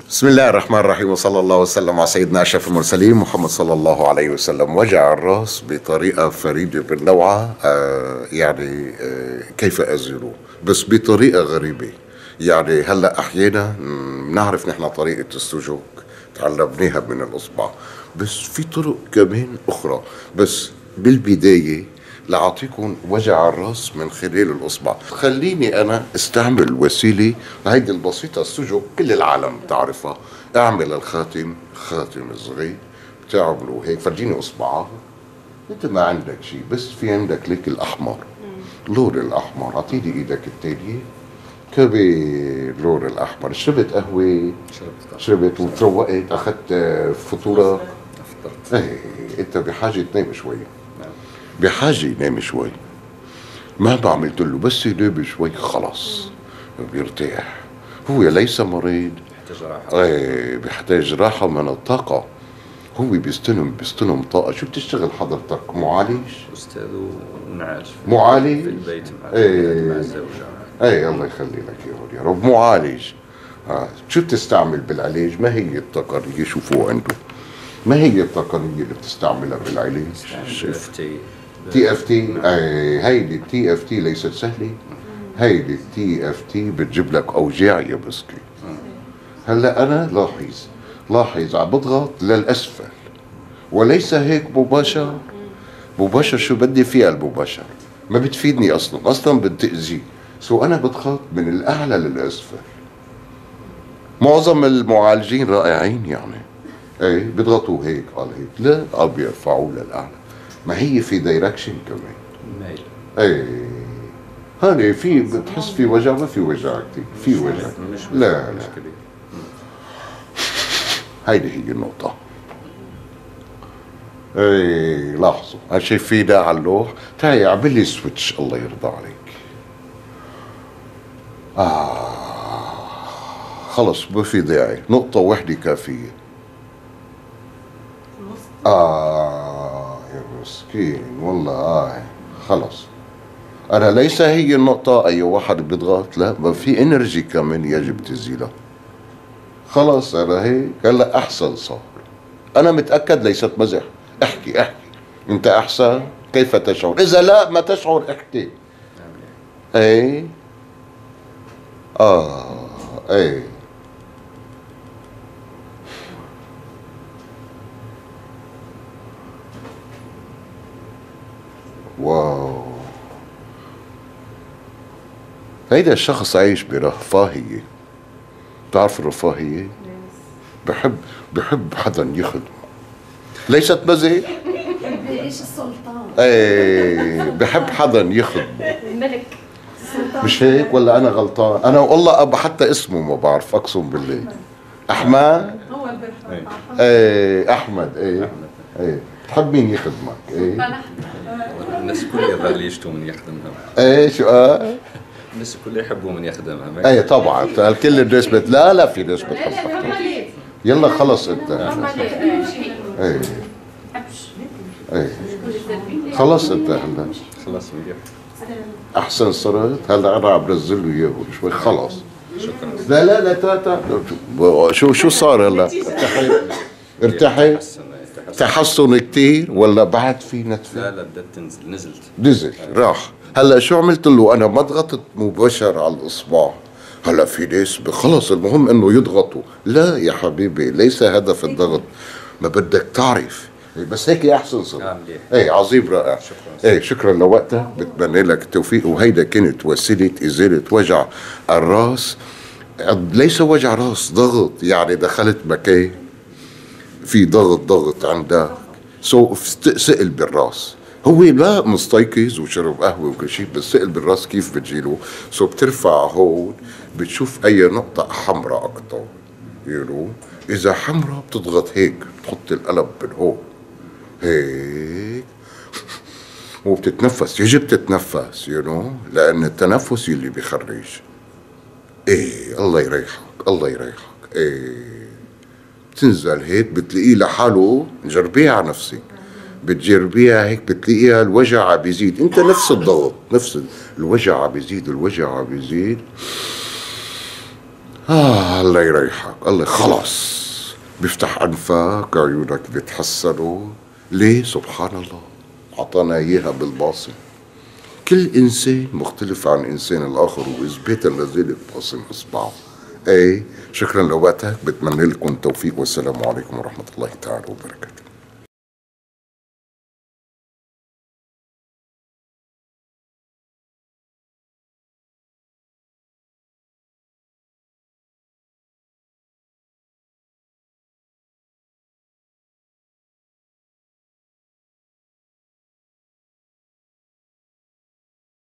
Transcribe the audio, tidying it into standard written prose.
بسم الله الرحمن الرحيم، وصلى الله وسلم على سيدنا أشرف المرسلين محمد صلى الله عليه وسلم. وجع الرأس بطريقة فريدة من نوعها، كيف أزيله؟ بس بطريقة غريبة. يعني هلا أحيانا بنعرف نحن طريقة السجوك تعلمناها من الإصبع، بس في طرق كمان أخرى. بس بالبداية لأعطيكم وجع الراس من خلال الإصبع. خليني أنا استعمل وسيلة هيدي البسيطة، السجق كل العالم تعرفها. اعمل الخاتم، خاتم صغير بتعملوا هيك. فرجيني إصبعك. أنت ما عندك شيء، بس في عندك ليك الأحمر، لون الأحمر. أعطيني إيدك التانية، كبير لون الأحمر. شربت قهوة؟ شربت وتروقت؟ أخذت فطورة؟ افطرت. ايه، أنت بحاجة تنام شوي، بحاجة ينام شوي. ما بعملت له، بس ينام شوي خلص بيرتاح. هو ليس مريض، يحتاج راحه. ايه بيحتاج راحة من الطاقة. هو بيستلم طاقة. شو بتشتغل حضرتك؟ معالج؟ استاذ ونعالج معالج؟ في البيت مع ايه مع الزوجه. ايه، الله يخلي لك يا رب. معالج. شو بتستعمل بالعلاج؟ ما هي التقنية؟ شوفوا عنده، ما هي التقنية اللي بتستعملها بالعلاج؟ تي اف تي. هيدي التي اف تي ليست سهله. هيدي التي اف تي بتجيب لك اوجاع يا مسكين. هلا انا لاحظ عم بضغط للاسفل وليس هيك مباشر. مباشر شو بدي فيها؟ المباشر ما بتفيدني اصلا بتاذي. انا بضغط من الاعلى للاسفل. معظم المعالجين رائعين يعني، ايه بيضغطوا هيك قال هيك، لا قال بيرفعوه للاعلى. ما هي في دايركشن كمان. ميل. ايه هاني في بتحس في وجع؟ ما في وجع كثير، في وجع. لا مش لا، كبير. هيدي هي النقطة. ايه لاحظوا هالشي في ده على اللوح. تعي اعمل لي سويتش الله يرضى عليك. خلص ما في داعي، نقطة واحدة كافية. يا مسكين والله. خلص انا ليس هي النقطة اي واحد بيضغط، لا، ما في انرجي كمان يجب تزيلها. خلص انا هيك هلا احسن صار. انا متأكد ليست مزح. احكي انت احسن. كيف تشعر؟ اذا لا ما تشعر احكي. اي اي واو. هيدا الشخص عايش برفاهية. بتعرف الرفاهية؟ بحب حدا يخدمه. ليست مزح. بيعيش السلطان. ايه بحب حدا يخدمه. الملك السلطان. مش هيك ولا انا غلطان؟ انا والله ابا حتى اسمه ما بعرف، اقسم بالله. احمد. هو اللي بيرفع. ايه احمد. ايه بتحب مين يخدمك؟ ايه الناس كلها يظل يشتوا من يخدمها. ايه شو الناس كلها يحبوا من يخدمها. ايه طبعا الكل الناس لا في ناس بتحب. يلا خلص انت. ايه ايه خلص انت هلا. خلاص منيح. احسن صرت. هلا انا عم بنزل له اياه شوي. خلص. شكرا. لا تا شو صار هلا؟ ارتحت؟ تحسن كتير ولا بعد في نتفة؟ لا بدأت تنزل. نزل راح. هلا شو عملت له انا؟ ما ضغطت مباشر على الاصبع. هلا في ناس خلص المهم انه يضغطوا. لا يا حبيبي، ليس هدف الضغط. ما بدك تعرف. بس هيك احسن صار. ايه عظيم رائع. شكرا. ايه شكرا لوقتك، بتمنى لك التوفيق. وهيدا كانت وسيله ازاله وجع الراس. ليس وجع راس، ضغط. يعني دخلت مكان في ضغط عندك، سئل بالراس. هو لا مستيقظ وشرب قهوه وكل شيء، بس سئل بالراس كيف بتجيله. بترفع هون بتشوف اي نقطه حمراء اكثر. اذا حمراء بتضغط هيك، بتحط القلم من هون هيك وبتتنفس. يجب تتنفس لان التنفس اللي بيخرج. ايه الله يريحك، الله يريحك. ايه بتنزل هيك بتلاقيه لحاله. جربيها على نفسك. بتجربيها هيك بتلاقيها الوجع عم بيزيد. انت نفس الضغط، نفس الوجع عم بيزيد، الوجع عم بيزيد. الله يريحك، الله خلاص بيفتح أنفك، عيونك بيتحسنوا. ليه؟ سبحان الله عطانا إياها بالباصم. كل إنسان مختلف عن إنسان الآخر، وإثباتا لذلك باصم إصبعه. أي شكرا لوقتك، بتمنى لكم التوفيق والسلام عليكم ورحمة الله تعالى وبركاته.